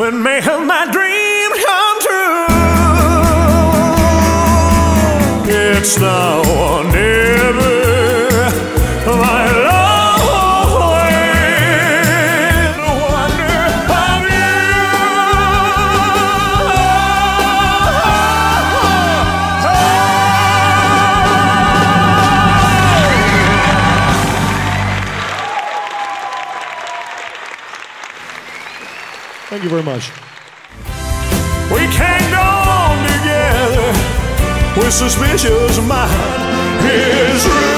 when making my dream come true. It's now or never, my love, the wonder of you. Thank you very much. We can't go on together with suspicious mind. It's real.